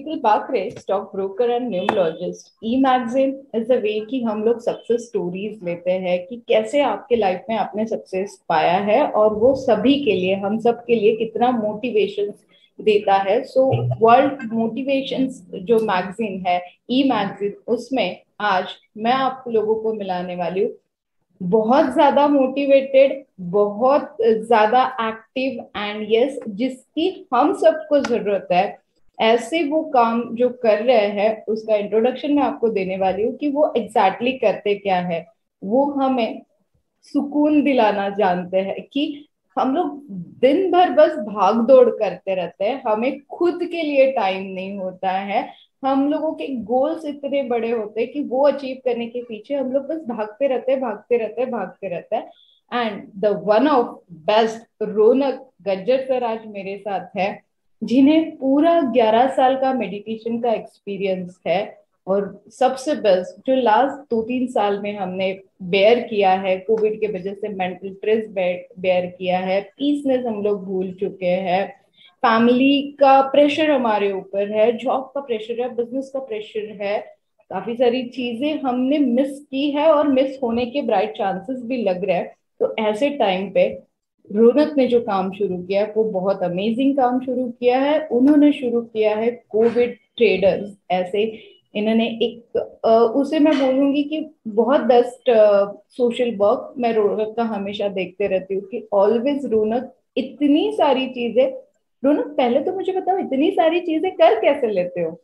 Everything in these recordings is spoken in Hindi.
Sheetal Bakre, stock broker and numerologist. E-magazine is the way कि हम लोग सक्सेस स्टोरीज लेते हैं कि कैसे आपके लाइफ में आपने सक्सेस पाया है और वो सभी के लिए, हम सब के लिए कितना मोटिवेशन देता है. सो वर्ल्ड मोटिवेशन जो मैगजीन है, ई मैगजीन, उसमें आज मैं आप लोगों को मिलाने वाली हूँ बहुत ज्यादा मोटिवेटेड, बहुत ज्यादा एक्टिव एंड यस, जिसकी हम सबको जरूरत है. ऐसे वो काम जो कर रहे हैं उसका इंट्रोडक्शन मैं आपको देने वाली हूँ कि वो एग्जैक्टली करते क्या है. वो हमें सुकून दिलाना जानते हैं कि हम लोग दिन भर बस भाग दौड़ करते रहते हैं, हमें खुद के लिए टाइम नहीं होता है. हम लोगों के गोल्स इतने बड़े होते हैं कि वो अचीव करने के पीछे हम लोग बस भागते रहते हैं, भागते रहते हैं, भागते रहते हैं. And the one of best Raunak Gajjar sir आज मेरे साथ है, जिन्हें पूरा 11 साल का मेडिटेशन का एक्सपीरियंस है. और सबसे बेस्ट जो लास्ट 2-3 साल में हमने बेयर किया है, कोविड के वजह से मेंटल स्ट्रेस बेयर किया है, पीसनेस हम लोग भूल चुके हैं, फैमिली का प्रेशर हमारे ऊपर है, जॉब का प्रेशर है, बिजनेस का प्रेशर है, काफी सारी चीजें हमने मिस की है और मिस होने के ब्राइट चांसेस भी लग रहे हैं. तो ऐसे टाइम पे रौनक ने जो काम शुरू किया है वो बहुत अमेजिंग काम शुरू किया है. उन्होंने शुरू किया है कोविड ट्रेडर्स ऐसे. इन्होंने एक उसे मैं बोलूंगी कि बहुत बेस्ट सोशल वर्क मैं रौनक का हमेशा देखते रहती हूँ कि ऑलवेज रौनक इतनी सारी चीजें. रौनक पहले तो मुझे बताओ, इतनी सारी चीजें कर कैसे लेते हो?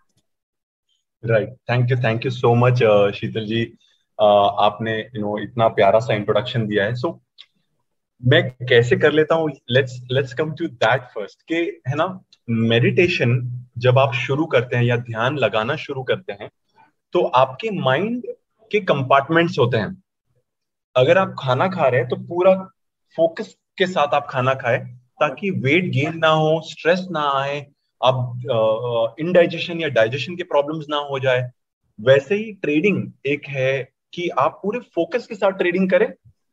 Right, thank you so much Sheetal ji. आपने इतना प्यारा सा इंट्रोडक्शन दिया है. सो मैं कैसे कर लेता हूँ, let's let's come to that first के, है ना. मेडिटेशन जब आप शुरू करते हैं या ध्यान लगाना शुरू करते हैं तो आपके माइंड के कंपार्टमेंट्स होते हैं. अगर आप खाना खा रहे हैं तो पूरा फोकस के साथ आप खाना खाएं ताकि वेट गेन ना हो, स्ट्रेस ना आए, आप इनडाइजेशन या डाइजेशन के प्रॉब्लम्स ना हो जाए. वैसे ही ट्रेडिंग एक है कि आप पूरे फोकस के साथ ट्रेडिंग करें.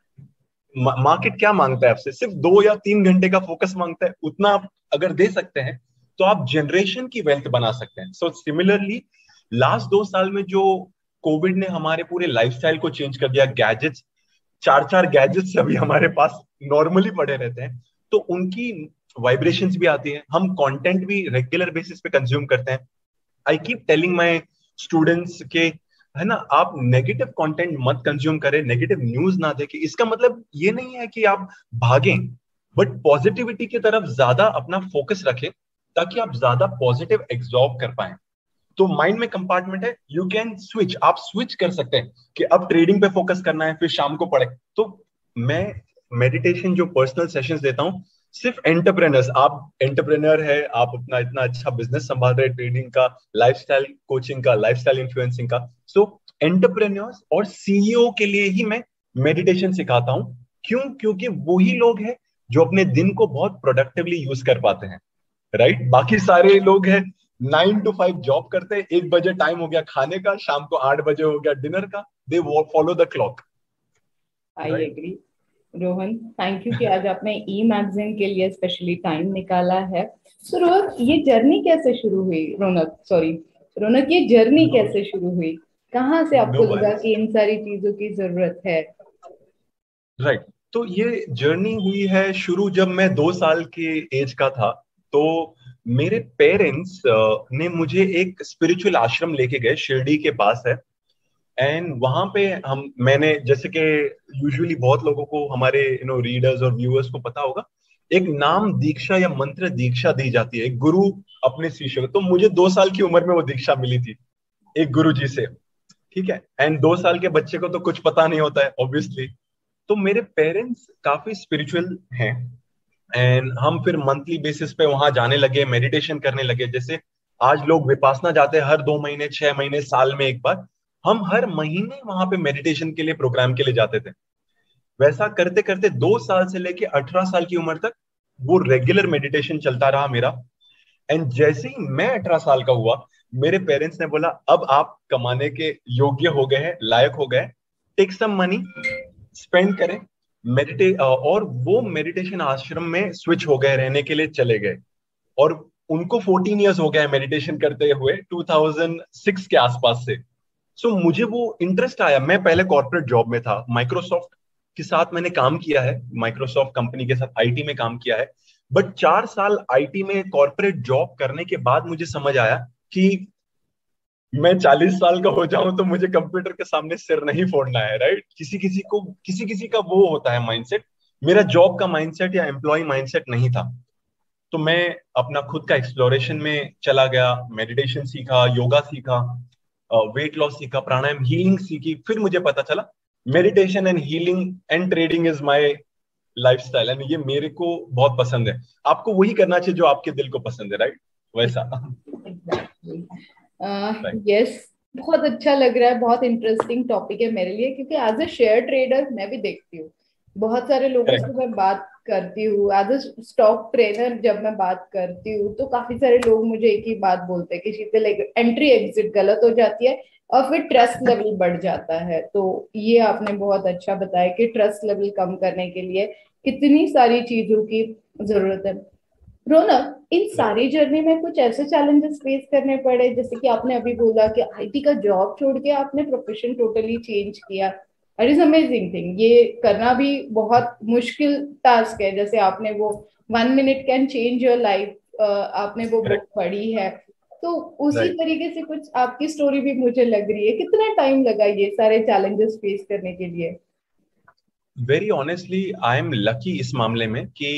मार्केट क्या मांगता है आपसे? सिर्फ 2 या 3 घंटे का फोकस मांगता है. उतना आप अगर दे सकते हैं तो आप जनरेशन की वेल्थ बना सकते हैं. सो सिमिलरली लास्ट 2 साल में जो कोविड ने हमारे पूरे लाइफस्टाइल को चेंज कर दिया, गैजेट्स, 4 4 गैजेट्स अभी हमारे पास नॉर्मली पड़े रहते हैं, तो उनकी वाइब्रेशंस भी आती है. हम कंटेंट भी रेगुलर बेसिस पे कंज्यूम करते हैं. I keep telling my students के, है ना, आप नेगेटिव कंटेंट मत कंज्यूम करें, नेगेटिव न्यूज ना देखें. इसका मतलब ये नहीं है कि आप भागें, बट पॉजिटिविटी की तरफ ज्यादा अपना फोकस रखें ताकि आप ज्यादा पॉजिटिव एब्जॉर्ब कर पाए. तो माइंड में कंपार्टमेंट है, यू कैन स्विच, आप स्विच कर सकते हैं कि अब ट्रेडिंग पे फोकस करना है, फिर शाम को पढ़े. तो मैं मेडिटेशन जो पर्सनल सेशंस देता हूँ सिर्फ एंटरप्रेनर्स, आप एंटरप्रेनर है, आप अपना इतना अच्छा बिजनेस संभाल रहे, ट्रेडिंग का, लाइफस्टाइल कोचिंग का, लाइफस्टाइल इन्फ्लुएंसिंग का, सो एंटरप्रेन्योर्स और सीईओ के लिए ही मैं मेडिटेशन सिखाता हूँ. क्यों? क्योंकि वही लोग हैं जो अपने दिन को बहुत प्रोडक्टिवली यूज कर पाते हैं. राइट, बाकी सारे लोग हैं 9 to 5 जॉब करते हैं, 1 बजे टाइम हो गया खाने का, शाम को 8 बजे हो गया डिनर का, they follow the clock. I right. Agree. Rohan, thank you कि आज आपने ई मैगजीन के लिए स्पेशली टाइम निकाला है. तो रोहन, ये जर्नी कैसे शुरू हुई? रौनक, ये जर्नी कैसे शुरू हुई? कहाँ से नो आपको लगा वरीज. कि इन सारी चीजों की जरूरत है? राइट, तो ये जर्नी हुई है शुरू जब मैं 2 साल के एज का था. तो मेरे पेरेंट्स ने मुझे एक स्पिरिचुअल आश्रम लेके गए, शिरडी के पास है. एंड वहां पे मैंने, जैसे कि यूजुअली बहुत लोगों को, हमारे रीडर्स और व्यूअर्स को पता होगा, एक नाम दीक्षा या मंत्र दीक्षा दी जाती है, एक गुरु अपने शिष्य को. तो मुझे 2 साल की उम्र में वो दीक्षा मिली थी एक गुरु जी से. ठीक है, एंड 2 साल के बच्चे को तो कुछ पता नहीं होता है ऑब्वियसली. तो मेरे पेरेंट्स काफी स्पिरिचुअल हैं, एंड हम फिर मंथली बेसिस पे वहां जाने लगे, मेडिटेशन करने लगे. जैसे आज लोग विपासना जाते हैं हर 2 महीने, 6 महीने, साल में एक बार, हम हर महीने वहां पे मेडिटेशन के लिए, प्रोग्राम के लिए जाते थे. वैसा करते करते 2 साल से लेके 18 साल की उम्र तक वो रेगुलर मेडिटेशन चलता रहा मेरा. एंड जैसे ही मैं 18 साल का हुआ, मेरे पेरेंट्स ने बोला अब आप कमाने के योग्य हो गए हैं, लायक हो गए, टेक सम मनी, स्पेंड करें, मेडिटेट. और वो मेडिटेशन आश्रम में स्विच हो गए, रहने के लिए चले गए. और उनको 14 इयर्स हो गया है मेडिटेशन करते हुए 2006 के आसपास से। सो मुझे वो इंटरेस्ट आया। मैं पहले कॉर्पोरेट जॉब में था, माइक्रोसॉफ्ट के साथ मैंने काम किया है, माइक्रोसॉफ्ट कंपनी के साथ आईटी में काम किया है। बट 4 साल आईटी में कॉर्पोरेट जॉब करने के बाद मुझे समझ आया कि मैं 40 साल का हो जाऊं तो मुझे कंप्यूटर के सामने सिर नहीं फोड़ना है, राइट। किसी किसी का वो होता है माइंडसेट। मेरा जॉब का माइंडसेट या एम्प्लॉय माइंडसेट नहीं था। तो मैं अपना खुद का एक्सप्लोरेशन में चला गया, मेडिटेशन सीखा, योगा सीखा, वेट लॉस सीखा, प्राणायाम, हीलिंग सीखी। फिर मुझे पता चला meditation and healing and trading is my lifestyle, and ये मेरे को बहुत पसंद है। आपको वही करना चाहिए जो आपके दिल को पसंद है, राइट, वैसा। एग्जैक्टली। राइट। यस, बहुत अच्छा लग रहा है, बहुत इंटरेस्टिंग टॉपिक है मेरे लिए, क्योंकि एज ए शेयर ट्रेडर मैं भी देखती हूँ, बहुत सारे लोगों से मैं बात करती हूँ। एज ए स्टॉक ट्रेनर जब मैं बात करती हूँ तो काफी सारे लोग मुझे एक ही बात बोलते हैं कि शीतल, एंट्री एग्जिट गलत हो जाती है और फिर ट्रस्ट लेवल बढ़ जाता है। तो ये आपने बहुत अच्छा बताया कि ट्रस्ट लेवल कम करने के लिए कितनी सारी चीजों की जरूरत है। रौनक, इन सारी जर्नी में कुछ ऐसे चैलेंजेस फेस करने पड़े, जैसे कि आपने अभी बोला कि आईटी का जॉब छोड़ के आपने प्रोफेशन टोटली चेंज किया। इट इज अमेजिंग थिंग, ये करना भी बहुत मुश्किल टास्क है। जैसे आपने वो 1 minute can change your life, आपने वो बुक करेक्ट। पढ़ी है। तो उसी राइट। तरीके से कुछ आपकी स्टोरी भी मुझे लग रही है। कितना टाइम लगा ये सारे चैलेंजेस फेस करने के लिए? Very honestly I am lucky इस मामले में कि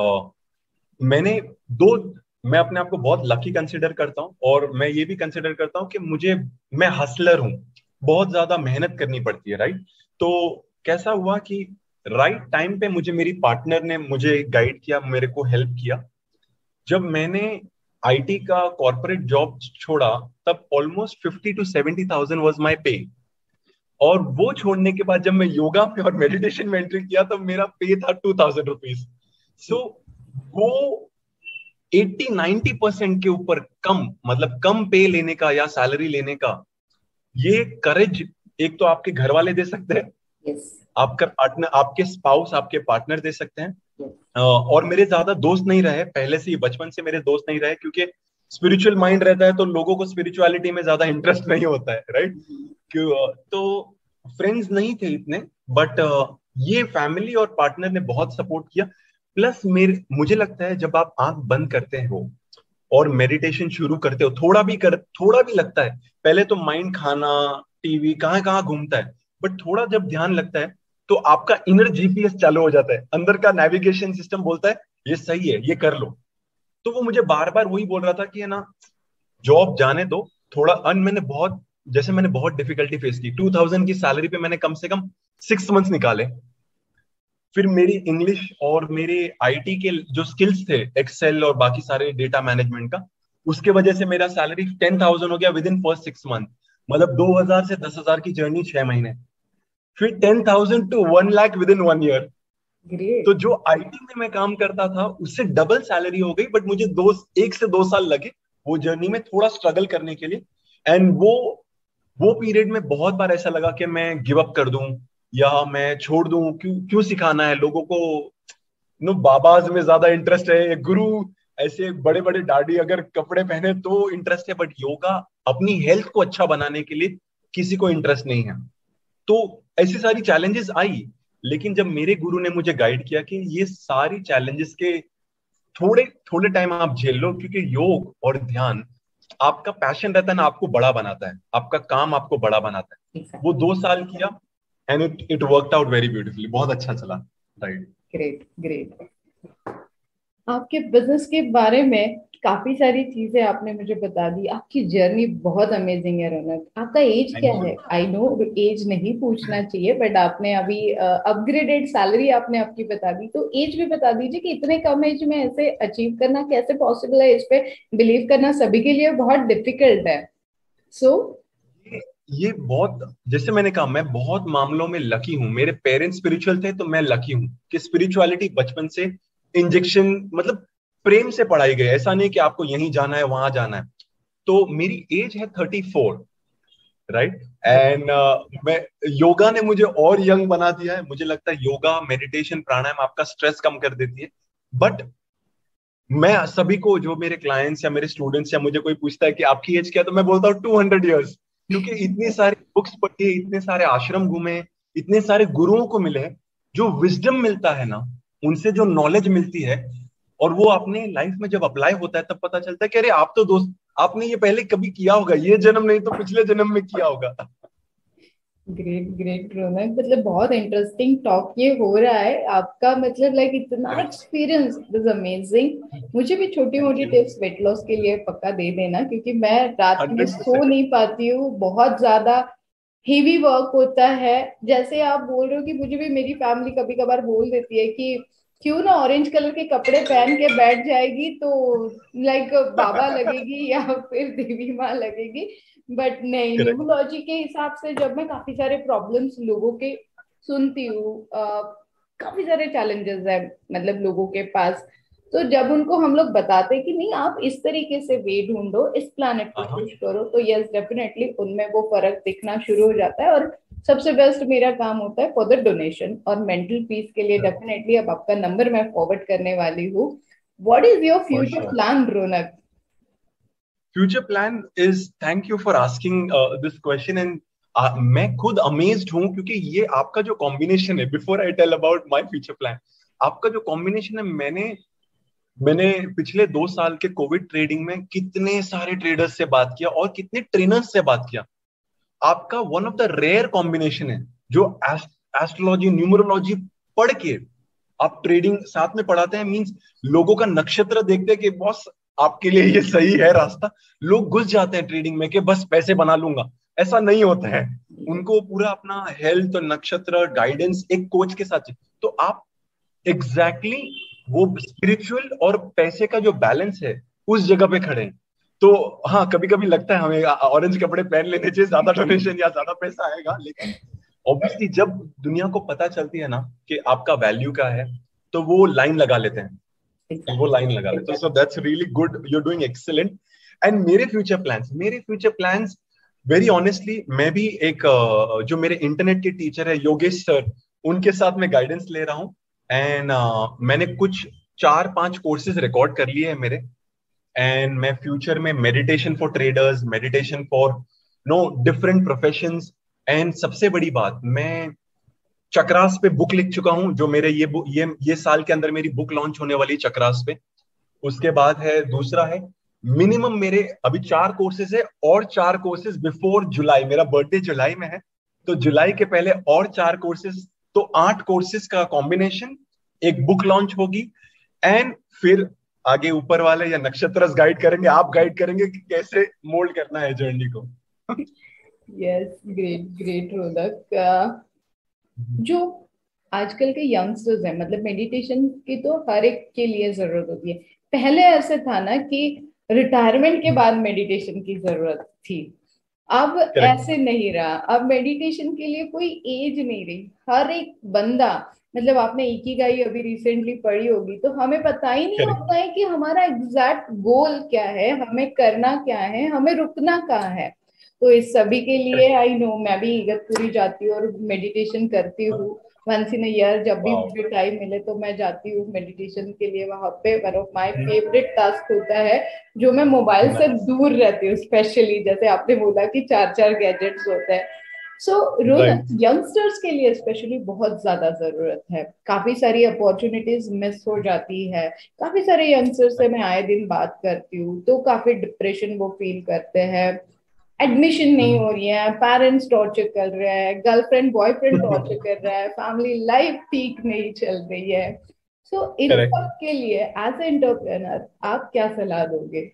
मैंने दो मैं अपने आप को बहुत लकी कंसिडर करता हूँ, और मैं ये भी कंसिडर करता हूँ कि मैं हसलर हूँ। बहुत ज्यादा मेहनत करनी पड़ती है, राइट। तो कैसा हुआ कि राइट टाइम पे मुझे मेरी पार्टनर ने मुझे गाइड किया, मेरे को हेल्प किया। जब मैंने आईटी का कॉर्पोरेट जॉब छोड़ा, तब ऑलमोस्ट 50 to 70,000 वाज माय पे। और वो छोड़ने के बाद जब मैं योगा में और मेडिटेशन में एंट्री किया, तब मेरा पे था 2,000 रुपीज। सो वो 80-90% के ऊपर कम, मतलब कम पे लेने का या सैलरी लेने का, ये करेज एक तो आपके घर वाले दे सकते हैं, यस। आपका पार्टनर, आपके स्पाउस, आपके पार्टनर दे सकते हैं। और मेरे ज्यादा दोस्त नहीं रहे पहले से ही, बचपन से मेरे दोस्त नहीं रहे, क्योंकि स्पिरिचुअल माइंड रहता है तो लोगों को स्पिरिचुअलिटी में ज्यादा इंटरेस्ट नहीं होता है, राइट। क्यों? तो फ्रेंड्स नहीं थे इतने। बट ये फैमिली और पार्टनर ने बहुत सपोर्ट किया। प्लस मुझे लगता है जब आप आंख बंद करते हो और मेडिटेशन शुरू करते हो, थोड़ा भी लगता है, पहले तो माइंड खाना, टीवी, कहाँ कहाँ घूमता है। बट थोड़ा जब ध्यान लगता है तो आपका इनर जीपीएस चालू हो जाता है, अंदर का नेविगेशन सिस्टम बोलता है ये सही है, ये कर लो। तो वो मुझे बार बार वही बोल रहा था कि है ना, जॉब जाने दो थोड़ा। मैंने बहुत डिफिकल्टी फेस की। 2,000 की सैलरी पे मैंने कम से कम 6 मंथ्स निकाले। फिर मेरी इंग्लिश और मेरे आईटी के जो स्किल्स थे, एक्सेल और बाकी सारे डेटा मैनेजमेंट का, उसके वजह से मेरा सैलरी 10,000 हो गया विद इन फर्स्ट 6 मंथ। मतलब 2,000 से 10,000 की जर्नी 6 महीने। फिर 10,000 to 1 lakh within 1 year. तो ग्रेट। जो आईटी में मैं काम करता था उससे डबल सैलरी हो गई। बट मुझे 1 से 2 साल लगे वो जर्नी में थोड़ा स्ट्रगल करने के लिए। एंड वो पीरियड में बहुत बार ऐसा लगा कि मैं गिव अप कर दूं या मैं छोड़ दूं, क्यों क्यों सिखाना है लोगों को। बाबाज में ज्यादा इंटरेस्ट है, गुरु ऐसे बड़े बड़े दाढ़ी अगर कपड़े पहने तो इंटरेस्ट है, बट योगा अपनी हेल्थ को अच्छा बनाने के लिए किसी को इंटरेस्ट नहीं है। तो ऐसी सारी चैलेंजेस आई। लेकिन जब मेरे गुरु ने मुझे गाइड किया कि ये सारी चैलेंजेस के थोड़े थोड़े टाइम आप झेल लो, क्योंकि योग और ध्यान आपका पैशन रहता है ना, आपको बड़ा बनाता है, आपका काम आपको बड़ा बनाता है। वो 2 साल किया and it worked out very beautifully, बहुत अच्छा चला, राइट। Great great. आपके बिजनेस के बारे में काफी सारी चीजें आपने मुझे बता दी। आपकी जर्नी बहुत अमेजिंग है रौनक। आपका एज क्या थैंक यू। है? आई नो एज नहीं पूछना चाहिए, बट आपने अभी अपग्रेडेड सैलरी आपने आपकी बता दी, तो एज भी बता दीजिए कि इतने कम एज में ऐसे अचीव करना कैसे पॉसिबल है। इस पे बिलीव करना सभी के लिए बहुत डिफिकल्ट है। सो ये बहुत, जैसे मैंने कहा, मैं बहुत मामलों में लकी हूँ। मेरे पेरेंट्स स्पिरिचुअल थे तो मैं लकी हूँ कि स्पिरिचुअलिटी बचपन से इंजेक्शन, मतलब प्रेम से पढ़ाई गई। ऐसा नहीं कि आपको यहीं जाना है वहां जाना है। तो मेरी एज है 34, राइट। एंड मैं योगा ने मुझे और यंग बना दिया है। मुझे लगता है योगा, मेडिटेशन, प्राणायाम आपका स्ट्रेस कम कर देती है। बट मैं सभी को, जो मेरे क्लाइंट्स या मेरे स्टूडेंट्स या मुझे कोई पूछता है कि आपकी एज क्या है, तो मैं बोलता हूँ 200 years, क्योंकि इतनी सारी बुक्स पढ़ी, इतने सारे आश्रम घूमे, इतने सारे गुरुओं को मिले, जो विजडम मिलता है ना, उनसे जो नॉलेज मिलती है, और वो अपने लाइफ में जब अप्लाई होता है तब पता चलता है कि अरे आप तो दोस्त, आपने ये पहले कभी किया होगा, ये जन्म नहीं तो पिछले जन्म में किया होगा। ग्रेट ग्रेट रोनक, मतलब बहुत इंटरेस्टिंग टॉक ये हो रहा है आपका, मतलब लाइक इतना एक्सपीरियंस इज अमेजिंग। मुझे भी छोटी थैंक मोटी यू। टिप्स वेट लॉस के लिए पक्का दे देना, क्योंकि मैं रात में सो 100%। नहीं पाती हूँ, बहुत ज्यादा हेवी वर्क होता है। जैसे आप बोल रहे हो कि मुझे भी मेरी फैमिली कभी कभार बोल देती है कि क्यों ना ऑरेंज कलर के कपड़े पहन के बैठ जाएगी तो लाइक बाबा लगेगी या फिर देवी माँ लगेगी। बट नहीं, करेक्ट। न्यूमरोलॉजी के हिसाब से जब मैं काफी सारे प्रॉब्लम्स लोगों के सुनती हूँ, काफी सारे चैलेंजेस है मतलब लोगों के पास, तो जब उनको हम लोग बताते हैं कि नहीं आप इस तरीके से वे ढूंढो, इस प्लानट पे हाँ, पुश करो, तो यस डेफिनेटली उनमें वो फर्क दिखना शुरू हो जाता है। और सबसे बेस्ट मेरा काम होता है फॉर द डोनेशन और मेंटल पीस के लिए। डेफिनेटली अब आपका नंबर मैं फॉरवर्ड करने वाली हूँ। What is your for future sure. Plan Ronak? Future plan is, thank you for asking this question, and मैं खुद अमेज्ड हूं, क्योंकि ये आपका जो कॉम्बिनेशन है, before I tell about my future plan, आपका जो कॉम्बिनेशन है, मैंने मैंने पिछले 2 साल के कोविड ट्रेडिंग में कितने सारे ट्रेडर्स से बात किया और कितने ट्रेनर्स से बात किया। आपका one of the rare combination है, जो एस्ट्रोलॉजी न्यूमरोलॉजी पढ़ के आप ट्रेडिंग साथ में पढ़ाते हैं, मींस लोगों का नक्षत्र देखते हैं कि बॉस आपके लिए ये सही है रास्ता, लोग घुस जाते हैं ट्रेडिंग में कि बस पैसे बना लूंगा। ऐसा नहीं होता है, उनको पूरा अपना हेल्थ और नक्षत्र गाइडेंस एक कोच के साथ चाहिए। तो आप एग्जैक्टली वो स्पिरिचुअल और पैसे का जो बैलेंस है उस जगह पे खड़े हैं। तो हाँ, कभी कभी लगता है हमें ऑरेंज कपड़े पहन लेने चाहिए, ज्यादा डोनेशन या ज्यादा पैसा आएगा, लेकिन ऑब्वियसली जब दुनिया को पता चलती है ना कि आपका वैल्यू क्या है, तो वो लाइन लगा लेते हैं, वो लाइन लगा लेते हैं। So that's really good, you are doing excellent. And मेरे फ्यूचर प्लान्स वेरी ऑनेस्टली, मैं भी एक जो मेरे इंटरनेट के टीचर है योगेश सर, उनके साथ मैं गाइडेंस ले रहा हूँ। एंड मैंने कुछ 4-5 कोर्सेज रिकॉर्ड कर लिए हैं मेरे। एंड मैं फ्यूचर में meditation for traders, meditation for no different professions, and सबसे बड़ी बात, मैं चक्रास पे बुक लिख चुका हूं, जो मेरे ये साल के अंदर मेरी बुक लॉन्च होने वाली है चक्रास पे। उसके बाद है, दूसरा है, मिनिमम मेरे अभी 4 कोर्सेज है, और 4 कोर्सेज बिफोर जुलाई, मेरा बर्थडे जुलाई में है, तो जुलाई के पहले और 4 कोर्सेज, तो 8 कोर्सेज का कॉम्बिनेशन, एक बुक लॉन्च होगी। एंड फिर आगे ऊपर वाले या नक्षत्र गाइड करेंगे, आप गाइड करेंगे कि कैसे मोल्ड करना है जर्नी को। Yes, great great Ronak. जो आजकल के यंगस्टर्स हैं, मतलब मेडिटेशन की तो हर एक के लिए जरूरत होती है। पहले ऐसे था ना कि रिटायरमेंट के बाद मेडिटेशन की जरूरत थी, अब करेक्ट। ऐसे नहीं रहा। अब मेडिटेशन के लिए कोई एज नहीं रही, हर एक बंदा, मतलब आपने इकिगाई अभी रिसेंटली पढ़ी होगी, तो हमें पता ही नहीं करेक्ट। होता है कि हमारा एग्जैक्ट गोल क्या है, हमें करना क्या है, हमें रुकना कहाँ है। तो इस सभी के लिए आई नो, मैं भी इगतपुरी जाती हूँ और मेडिटेशन करती हूँ वंस इन ईयर। जब भी वाओ। मुझे टाइम मिले तो मैं जाती हूँ मेडिटेशन के लिए वहां पे। One of my favourite task होता है, जो मैं मोबाइल से नाइस। दूर रहती हूँ, स्पेशली जैसे आपने बोला कि चार चार गैजेट्स होते हैं। सो रोज राइट। यंगस्टर्स के लिए स्पेशली बहुत ज्यादा जरूरत है। काफी सारी अपॉर्चुनिटीज मिस हो जाती है। काफी सारे यंगस्टर्स से मैं आए दिन बात करती हूँ, तो काफी डिप्रेशन वो फील करते हैं, एडमिशन नहीं हो रही है, पेरेंट्स टॉर्चर कर रहे हैं, गर्लफ्रेंड बॉयफ्रेंड टॉर्चर कर रहा है, फैमिली लाइफ ठीक नहीं चल रही है। सो इन करेक्ट। सब के लिए एज ए एंटरप्रेन्योर आप क्या सलाह दोगे?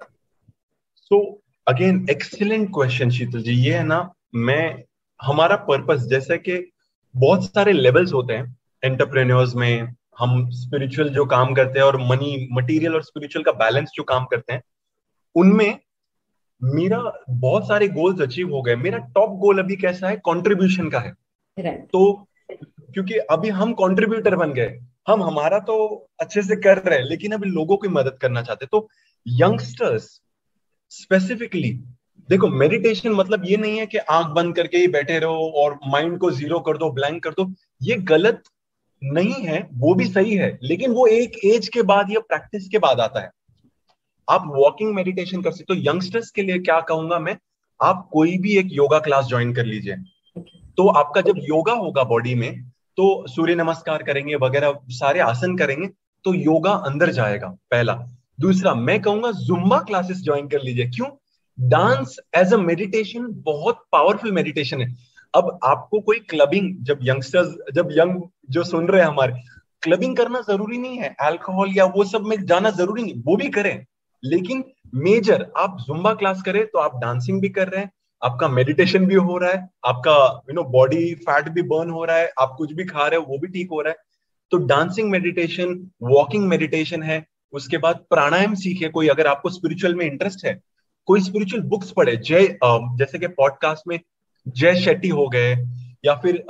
So again excellent question Sheetal ji, ये है ना, मैं हमारा पर्पस, जैसे कि बहुत सारे लेवल्स होते हैं एंटरप्रेन्योर्स में, हम स्पिरिचुअल जो काम करते हैं और मनी मटेरियल और स्पिरिचुअल का बैलेंस जो काम करते हैं, उनमें मेरा बहुत सारे गोल्स अचीव हो गए। मेरा टॉप गोल अभी कैसा है, कंट्रीब्यूशन का है। राइट। तो क्योंकि अभी हम कंट्रीब्यूटर बन गए, हम हमारा तो अच्छे से कर रहे हैं, लेकिन अभी लोगों की मदद करना चाहते हैं। तो यंगस्टर्स स्पेसिफिकली, देखो मेडिटेशन मतलब ये नहीं है कि आंख बंद करके ही बैठे रहो और माइंड को जीरो कर दो, ब्लैंक कर दो। ये गलत नहीं है वो भी सही है, लेकिन वो एक एज के बाद या प्रैक्टिस के बाद आता है। आप वॉकिंग मेडिटेशन कर सकते हो। यंगस्टर्स के लिए क्या कहूंगा मैं, आप कोई भी एक योगा क्लास ज्वाइन कर लीजिए। तो आपका जब योगा होगा बॉडी में, तो सूर्य नमस्कार करेंगे वगैरह सारे आसन करेंगे, तो योगा अंदर जाएगा, पहला। दूसरा मैं कहूंगा जुम्बा क्लासेस ज्वाइन कर लीजिए। क्यों? डांस एज अ मेडिटेशन बहुत पावरफुल मेडिटेशन है। अब आपको कोई क्लबिंग, जब यंगस्टर्स, जब यंग जो सुन रहे हैं हमारे, क्लबिंग करना जरूरी नहीं है, अल्कोहल या वो सब में जाना जरूरी नहीं, वो भी करें, लेकिन मेजर आप जुम्बा क्लास करें तो आप डांसिंग भी कर रहे हैं, आपका मेडिटेशन भी हो रहा है, आपका बॉडी फैट भी बर्न हो रहा है, आप कुछ भी खा रहे हो वो भी ठीक हो रहा है। तो डांसिंग मेडिटेशन, वॉकिंग मेडिटेशन है। उसके बाद प्राणायाम सीखे, कोई अगर आपको स्पिरिचुअल में इंटरेस्ट है, कोई स्पिरिचुअल बुक्स पढ़े, जैसे कि पॉडकास्ट में जय शेट्टी हो गए, या फिर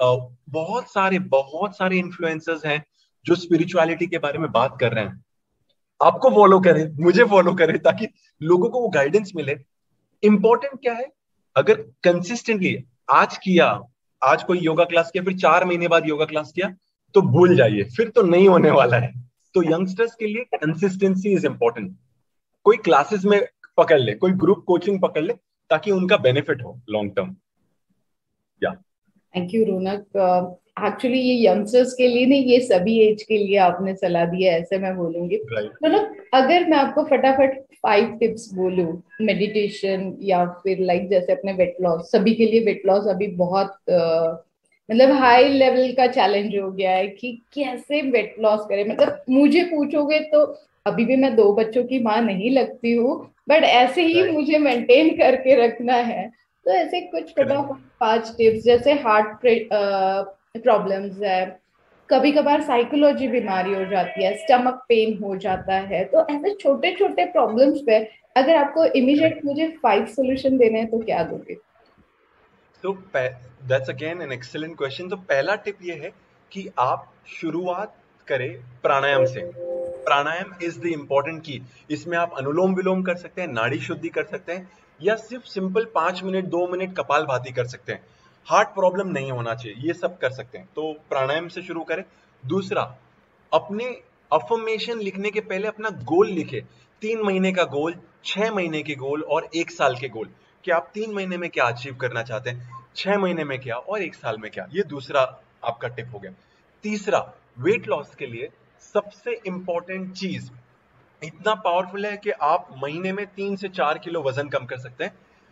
बहुत सारे इन्फ्लुएंसर्स हैं जो स्पिरिचुअलिटी के बारे में बात कर रहे हैं। आपको फॉलो करें, मुझे फॉलो करें, ताकि लोगों को वो गाइडेंस मिले। इंपॉर्टेंट क्या है, अगर कंसिस्टेंटली आज किया, आज कोई योगा क्लास किया, फिर 4 महीने बाद योगा क्लास किया, तो भूल जाइए, फिर तो नहीं होने वाला है। तो यंगस्टर्स के लिए कंसिस्टेंसी इज इंपॉर्टेंट। कोई क्लासेस में पकड़ ले, कोई ग्रुप कोचिंग पकड़ ले, ताकि उनका बेनिफिट हो लॉन्ग टर्म। या थैंक यू रौनक। एक्चुअली ये यंगस्टर्स के लिए नहीं, ये सभी एज के लिए आपने सलाह दी है, ऐसे मैं बोलूंगी। राइट। मतलब अगर मैं आपको फटाफट 5 टिप्स बोलूं मेडिटेशन या फिर लाइक जैसे अपने वेट लॉस, सभी के लिए वेट लॉस अभी बहुत मतलब हाई लेवल का चैलेंज हो गया है कि कैसे वेट लॉस करें। मतलब मुझे पूछोगे तो अभी भी मैं 2 बच्चों की माँ नहीं लगती हूँ, बट ऐसे ही राइट। मुझे मेंटेन करके रखना है। तो ऐसे कुछ करेक्ट। फटाफट 5 टिप्स, जैसे हार्ट प्रॉब्लम्स है, कभी कभार साइकोलॉजी बीमारी हो जाती है, स्टमक पेन हो जाता है, तो ऐसे छोटे छोटे प्रॉब्लम्स पे अगर आपको इमीडिएट करेक्ट। मुझे 5 सॉल्यूशन देने हैं तो क्या दोगे? तो that's again an excellent question. तो पहला टिप ये है कि आप शुरुआत करें प्राणायाम से। प्राणायाम इज द इंपॉर्टेंट की। इसमें आप अनुलोम विलोम कर सकते हैं, नाड़ी शुद्धि कर सकते हैं, या सिर्फ सिंपल 5 मिनट 2 मिनट कपाल भाती कर सकते हैं। हार्ट प्रॉब्लम नहीं होना चाहिए, ये सब कर सकते हैं, तो प्राणायाम से शुरू करें। दूसरा, अपने अफर्मेशन लिखने के पहले अपना गोल लिखे। 3 महीने का गोल, 6 महीने के गोल और 1 साल के गोल, कि आप 3 महीने में क्या अचीव करना चाहते हैं, 6 महीने में क्या और 1 साल में क्या। ये दूसरा आपका टिप हो गया। तीसरा, वेट लॉस के लिए सबसे इंपॉर्टेंट चीज इतना पावरफुल है कि आप महीने में 3 से 4 किलो वजन कम कर सकते हैं।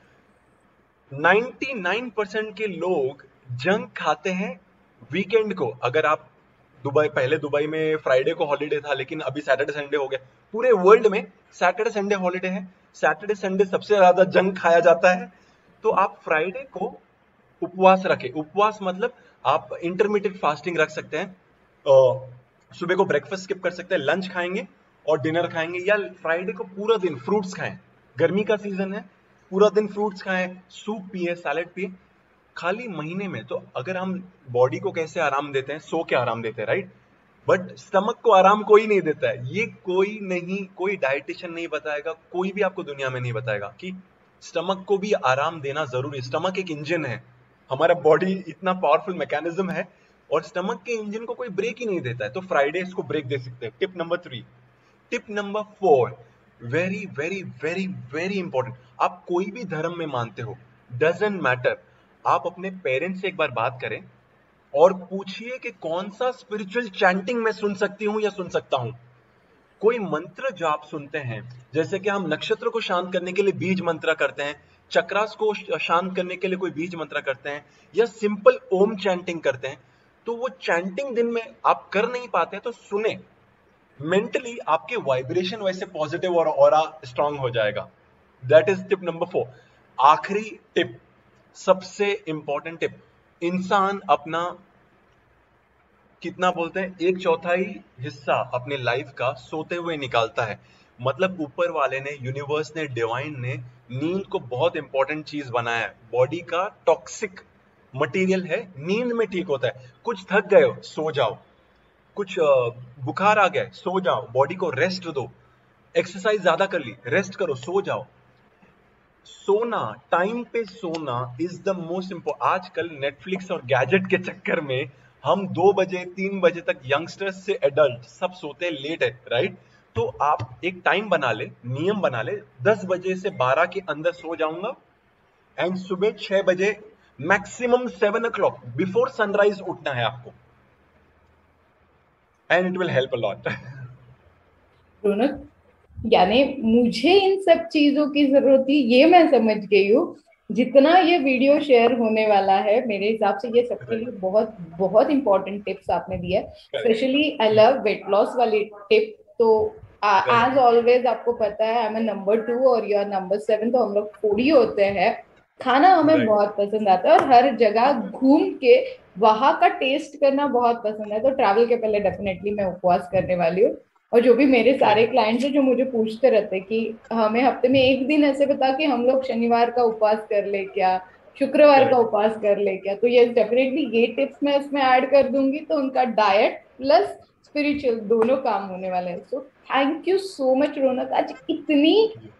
99% के लोग जंक खाते हैं वीकेंड को। अगर आप दुबई, पहले दुबई में फ्राइडे को हॉलीडे था, लेकिन अभी सैटरडे संडे हो गया। पूरे वर्ल्ड में सैटरडे संडे हॉलीडे है। सैटरडे संडे सबसे ज्यादा जंक खाया जाता है। तो आप फ्राइडे को उपवास रखें। उपवास मतलब आप इंटरमीडिएट फास्टिंग रख सकते हैं। सुबह को ब्रेकफास्ट स्किप कर सकते हैं, लंच खाएंगे और डिनर खाएंगे, या फ्राइडे को पूरा दिन फ्रूट्स खाएं। गर्मी का सीजन है, पूरा दिन फ्रूट्स खाएं, सूप पिए, सैलेड पिए। खाली महीने में तो अगर हम बॉडी को कैसे आराम देते हैं, सो के आराम देते हैं, राइट? बट स्टमक को आराम कोई नहीं देता है। ये कोई नहीं, कोई डाइटिशियन नहीं बताएगा, कोई भी आपको दुनिया में नहीं बताएगा कि स्टमक को भी आराम देना जरूरी है। स्टमक एक इंजन है, हमारा बॉडी इतना पावरफुल मैकेनिज्म है, और स्टमक के इंजन को कोई ब्रेक ही नहीं देता है। तो फ्राइडे इसको ब्रेक दे सकते हैं। Tip number 3। Tip number 4, very very very very important. आप कोई भी धर्म में मानते हो, डजेंट मैटर, आप अपने पेरेंट्स से एक बार बात करें और पूछिए कि कौन सा स्पिरिचुअल चैंटिंग मैं सुन सकती हूं या सुन सकता हूं। कोई मंत्र जो आप सुनते हैं, जैसे कि हम नक्षत्र को शांत करने के लिए बीज मंत्र करते हैं, चक्रास को शांत करने के लिए कोई बीज मंत्र करते हैं, या सिंपल ओम चैंटिंग करते हैं, तो वो चैंटिंग दिन में आप कर नहीं पाते तो सुने। मेंटली आपके वाइब्रेशन वैसे पॉजिटिव और ऑरा स्ट्रांग हो जाएगा। That is tip number 4। आखिरी टिप, सबसे इंपॉर्टेंट टिप, इंसान अपना कितना बोलते हैं, 1/4 हिस्सा अपने लाइफ का सोते हुए निकालता है। मतलब ऊपर वाले ने, यूनिवर्स ने, डिवाइन ने नींद को बहुत इंपॉर्टेंट चीज बनाया है। बॉडी का टॉक्सिक मटेरियल है, नींद में ठीक होता है। कुछ थक गए हो, सो जाओ। कुछ बुखार आ गया, सो जाओ, बॉडी को रेस्ट दो। एक्सरसाइज ज्यादा कर ली, रेस्ट करो, सो जाओ। सोना, टाइम पे सोना इज द मोस्ट इम्पोर्टेंट। आजकल नेटफ्लिक्स और गैजेट के चक्कर में हम 2 बजे 3 बजे तक यंगस्टर्स से एडल्ट सब सोते हैं लेट है, राइट? तो आप एक टाइम बना ले, नियम बना ले, 10 बजे से 12 के अंदर सो जाऊंगा एंड सुबह 6 बजे मैक्सिमम 7 o'clock बिफोर सनराइज उठना है आपको, and it will help a lot. Raunak, यानी मुझे इन सब चीजों की जरूरत थी, ये मैं समझ गई हूँ। जितना ये वीडियो शेयर होने वाला है, मेरे हिसाब से ये सबके लिए बहुत बहुत इंपॉर्टेंट टिप्स आपने दिए। Correct. Specially I love weight loss वाली टिप। तो एज करेक्ट। ऑलवेज आपको पता है, आई एम नंबर 2 और यू आर नंबर 7, तो हम लोग फूडी होते हैं। खाना हमें राइट। बहुत पसंद आता है और हर जगह घूम के वहां का टेस्ट करना बहुत पसंद है। तो ट्रैवल के पहले डेफिनेटली मैं उपवास करने वाली हूँ। और जो भी मेरे सारे करेक्ट। क्लाइंट्स हैं जो मुझे पूछते रहते हैं कि हमें हफ्ते में एक दिन ऐसे बता कि हम लोग शनिवार का उपवास कर ले क्या, शुक्रवार का करेक्ट। उपवास कर ले क्या, तो ये डेफिनेटली ये टिप्स मैं इसमें ऐड कर दूंगी, तो उनका डाइट प्लस स्पिरिचुअल दोनों काम होने वाले हैं। So thank you so much Raunak, आज इतनी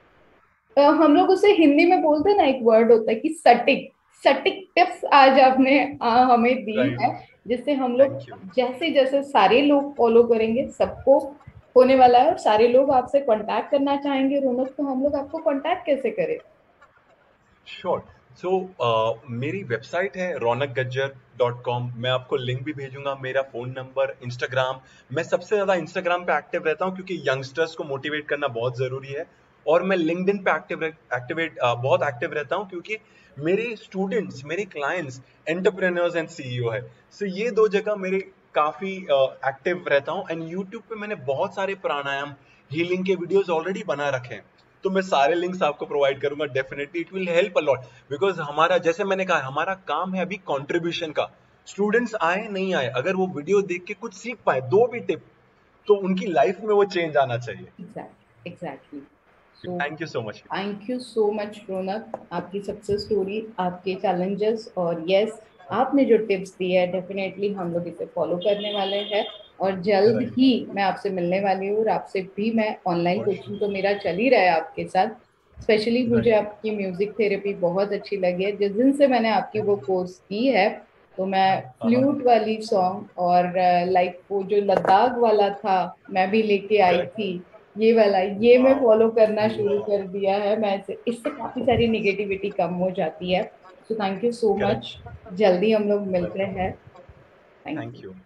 हम लोग उसे हिंदी में बोलते हैं ना, एक वर्ड होता है कि सटिक सटिक टिप्स आज आपने हमें दी राइट। है, जिससे हम लोग थैंक यू। जैसे जैसे सारे लोग फॉलो करेंगे सबको होने वाला है। और सारे लोग आपसे कांटेक्ट करना चाहेंगे रौनक, तो हम लोग आपको कांटेक्ट कैसे करें? श्योर। सो मेरी वेबसाइट है ronak.gajjar.com। मैं आपको लिंक भी भेजूंगा, मेरा फोन नंबर, इंस्टाग्राम। मैं सबसे ज्यादा इंस्टाग्राम पे एक्टिव रहता हूँ क्योंकि यंगस्टर्स को मोटिवेट करना बहुत जरूरी है। और मैं लिंक्डइन पे बहुत एक्टिव रहता हूँ क्योंकि मेरे स्टूडेंट्स, मेरे क्लाइंट्स एंटरप्रेन्योर्स एंड सीईओ है। सो ये 2 जगह मेरे काफी एक्टिव रहता हूँ। एंड यूट्यूब पे मैंने बहुत सारे प्राणायाम, हीलिंग के वीडियोस ऑलरेडी बना रखे हैं, तो मैं सारे लिंक्स आपको प्रोवाइड करूंगा। Definitely it will help a lot, because हमारा, जैसे मैंने कहा, हमारा काम है अभी कंट्रीब्यूशन का। स्टूडेंट्स आए नहीं आए, अगर वो वीडियो देख के कुछ सीख पाए, दो भी टिप, तो उनकी लाइफ में वो चेंज आना चाहिए। Exactly exactly. So thank you so much. Thank you so much Raunak, आपकी सक्सेस स्टोरी, आपके चैलेंजेस, और यस, आपने जो टिप्स दिए हैं डेफिनेटली हम लोग इसे फॉलो करने वाले हैं। और जल्द राइट। ही मैं आपसे मिलने वाली हूँ, और आपसे भी मैं ऑनलाइन फॉर कोचिंग तो श्योर। मेरा चल ही रहा है आपके साथ। स्पेशली मुझे राइट। आपकी म्यूजिक थेरेपी बहुत अच्छी लगी है, जिस दिन से मैंने आपकी वो कोर्स की है। तो मैं फ्लूट वाली सॉन्ग और लाइक वो जो लद्दाख वाला था, मैं भी लेके आई करेक्ट। थी, ये वाला, ये मैं वाओ। फॉलो करना शुरू वाओ। कर दिया है। मैं इससे काफी सारी निगेटिविटी कम हो जाती है। So thank you so correct. Much. जल्दी हम लोग मिलते वेलकम। हैं। Thank thank you. यू।